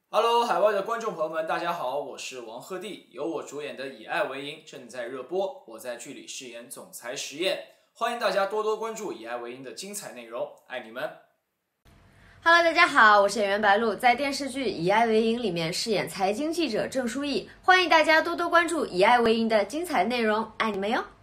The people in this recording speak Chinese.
Hello，海外的观众朋友们，大家好，我是王鹤棣，由我主演的《以爱为营》正在热播，我在剧里饰演总裁实验，欢迎大家多多关注《以爱为营》的精彩内容，爱你们。 Hello， 大家好，我是演员白鹿，在电视剧《以爱为营》里面饰演财经记者郑书意，欢迎大家多多关注《以爱为营》的精彩内容，爱你们哟。